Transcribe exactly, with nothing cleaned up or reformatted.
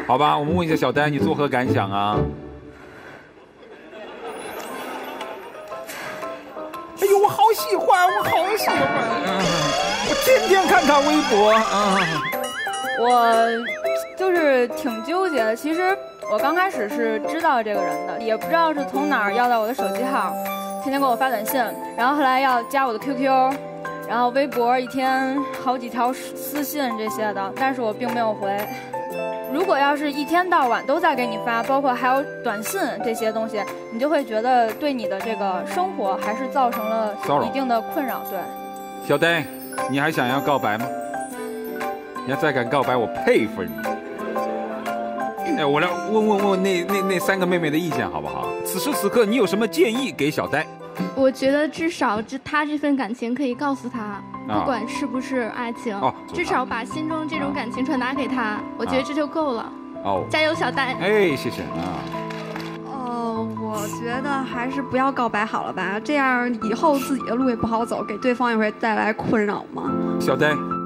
好吧，我们问一下小呆，你作何感想啊？哎呦，我好喜欢，我好喜欢，嗯、我天天看他微博啊。 我就是挺纠结的，其实我刚开始是知道这个人的，也不知道是从哪儿要到我的手机号，天天给我发短信，然后后来要加我的 Q Q， 然后微博一天好几条私信这些的，但是我并没有回。如果要是一天到晚都在给你发，包括还有短信这些东西，你就会觉得对你的这个生活还是造成了一定的困扰。对， 小呆，你还想要告白吗？你要再敢告白，我佩服你。哎，我来问问问那那那三个妹妹的意见好不好？此时此刻，你有什么建议给小呆？ 我觉得至少这他这份感情可以告诉他， 啊、 不管是不是爱情，哦、至少把心中这种感情传达给他，啊、我觉得这就够了。哦，加油，小呆！ 哎，谢谢啊。 哦，我觉得还是不要告白好了吧，这样以后自己的路也不好走，给对方也会带来困扰嘛。 小呆。